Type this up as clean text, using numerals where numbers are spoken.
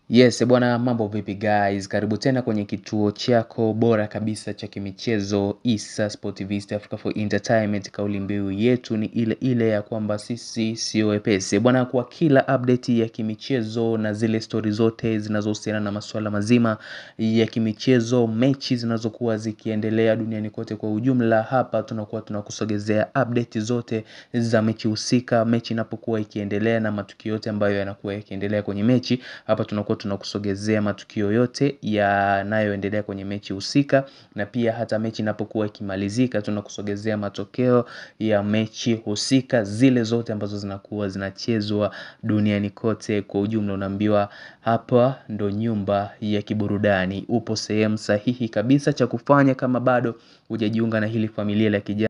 Yes, bwana mambo vipi guys, karibu tena kwenye kituo chako bora kabisa cha kimichezo Issa Sport TV East Africa for Entertainment. Kauli mbiu yetu ni ile ya kwamba sisi sio wepesi. Bwana, kwa kila update ya kimichezo na zile story zote zinazohusiana na masuala mazima ya kimichezo, mechi zinazokuwa zikiendelea duniani kote kwa ujumla, hapa tunakuwa tunakusogezea update zote za mechi husika, mechi inapokuwa ikiendelea na matukio yote ambayo yanakuwa yakiendelea kwenye mechi. Hapa tunakusogezea matukio yote yanayoendelea kwenye mechi husika, na pia hata mechi inapokuwa ikimalizika tunakusogezea matokeo ya mechi husika zile zote ambazo zinakuwa zinachezwa duniani kote kwa ujumla. Unaambiwa hapa ndo nyumba ya kiburudani, upo sehemu sahihi kabisa. Cha kufanya kama bado hujajiunga na hili familia la kijana